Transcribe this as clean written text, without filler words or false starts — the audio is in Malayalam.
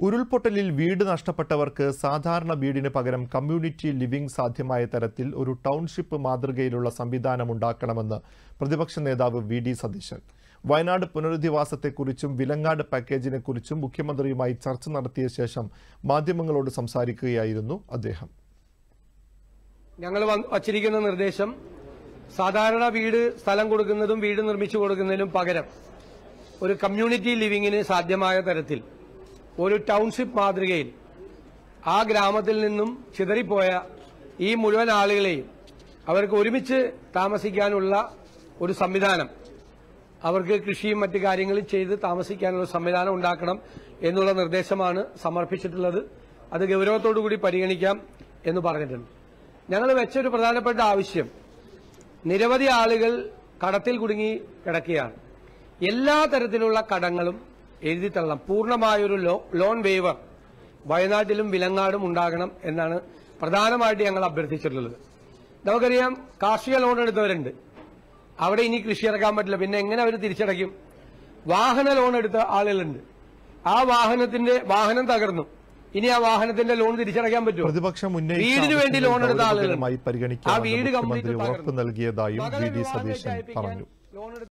ഉരുൾപൊട്ടലിൽ വീട് നഷ്ടപ്പെട്ടവർക്ക് സാധാരണ വീടിന് പകരം കമ്മ്യൂണിറ്റി ലിവിംഗ് സാധ്യമായ തരത്തിൽ ഒരു ടൗൺഷിപ്പ് മാതൃകയിലുള്ള സംവിധാനം ഉണ്ടാക്കണമെന്ന് പ്രതിപക്ഷ നേതാവ് വി.ഡി. സതീശൻ. വയനാട് പുനരധിവാസത്തെക്കുറിച്ചും വിലങ്ങാട് പാക്കേജിനെക്കുറിച്ചും മുഖ്യമന്ത്രിയുമായി ചർച്ച നടത്തിയ ശേഷം മാധ്യമങ്ങളോട് സംസാരിക്കുകയായിരുന്നു അദ്ദേഹം. ഞങ്ങൾ വച്ചിരിക്കുന്ന നിർദ്ദേശം സാധാരണ വീട് സ്ഥലം കൊടുക്കുന്നതും വീട് നിർമ്മിച്ചു കൊടുക്കുന്നതിനും പകരം ഒരു കമ്മ്യൂണിറ്റി ലിവിങ്ങിന് സാധ്യമായ തരത്തിൽ ഒരു ടൗൺഷിപ്പ് മാതൃകയിൽ ആ ഗ്രാമത്തിൽ നിന്നും ചിതറിപ്പോയ ഈ മുഴുവൻ ആളുകളെയും അവർക്ക് ഒരുമിച്ച് താമസിക്കാനുള്ള ഒരു സംവിധാനം, അവർക്ക് കൃഷിയും മറ്റു കാര്യങ്ങളും ചെയ്ത് താമസിക്കാനുള്ള സംവിധാനം ഉണ്ടാക്കണം എന്നുള്ള നിർദ്ദേശമാണ് സമർപ്പിച്ചിട്ടുള്ളത്. അത് ഗൗരവത്തോടുകൂടി പരിഗണിക്കാം എന്ന് പറഞ്ഞിട്ടുണ്ട്. ഞങ്ങൾ വെച്ചൊരു പ്രധാനപ്പെട്ട ആവശ്യം, നിരവധി ആളുകൾ കടത്തിൽ കുടുങ്ങി കിടക്കുകയാണ്. എല്ലാ തരത്തിലുള്ള കടങ്ങളും എഴുതിത്തള്ളാം. പൂർണ്ണമായൊരു ലോൺ വേവർ വയനാട്ടിലും വിലങ്ങാടും ഉണ്ടാകണം എന്നാണ് പ്രധാനമായിട്ട് ഞങ്ങൾ അഭ്യർത്ഥിച്ചിട്ടുള്ളത്. നമുക്കറിയാം, കാർഷിക ലോൺ എടുത്തവരുണ്ട്, അവിടെ ഇനി കൃഷി ഇറക്കാൻ പറ്റില്ല, പിന്നെ എങ്ങനെ അവർ തിരിച്ചടയ്ക്കും? വാഹന ലോൺ എടുത്ത ആളുകളുണ്ട്, ആ വാഹനം തകർന്നു, ഇനി ആ വാഹനത്തിന്റെ ലോൺ തിരിച്ചടയ്ക്കാൻ പറ്റുമോ? വീടിന് വേണ്ടി ലോൺ എടുത്ത ആളുകളുണ്ട്, ആ വീട് കംപ്ലീറ്റ് നൽകിയതായും വി.ഡി. സതീശൻ പറഞ്ഞു.